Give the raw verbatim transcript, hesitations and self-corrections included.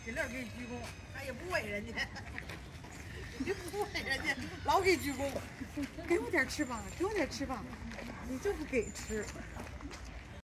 金莲给你鞠躬，他也不问人家，也不问人家，老给鞠躬，给我点吃吧，给我点吃吧，你就不给吃。